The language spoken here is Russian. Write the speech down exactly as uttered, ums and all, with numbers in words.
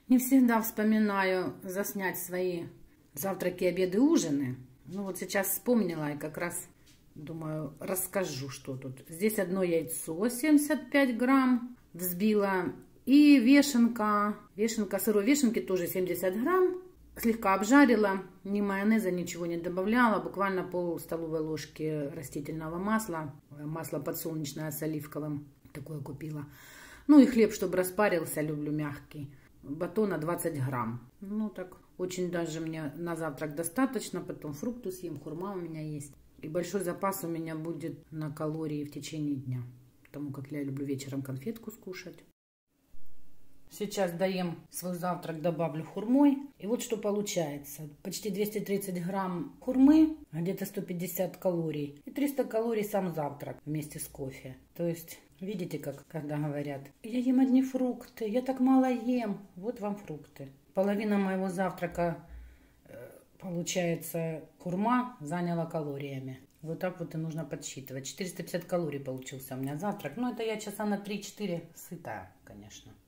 Не всегда вспоминаю заснять свои завтраки, обеды, ужины. Ну вот сейчас вспомнила и как раз думаю, расскажу, что тут. Здесь одно яйцо семьдесят пять грамм взбила. И вешенка. Вешенка, сырой вешенки тоже семьдесят грамм. Слегка обжарила. Ни майонеза, ничего не добавляла. Буквально пол столовой ложки растительного масла. Масло подсолнечное с оливковым. Такое купила. Ну и хлеб, чтобы распарился. Люблю мягкий. Батона двадцать грамм. Ну так, очень даже мне на завтрак достаточно. Потом фрукты съем, хурма у меня есть. И большой запас у меня будет на калории в течение дня. Потому как я люблю вечером конфетку скушать. Сейчас доем свой завтрак, добавлю хурмой. И вот что получается. Почти двести тридцать грамм хурмы, где-то сто пятьдесят калорий. И триста калорий сам завтрак вместе с кофе. То есть, видите, как когда говорят, я ем одни фрукты, я так мало ем. Вот вам фрукты. Половина моего завтрака, получается, хурма заняла калориями. Вот так вот и нужно подсчитывать. четыреста пятьдесят калорий получился у меня завтрак. Ну, это я часа на три-четыре сытая, конечно.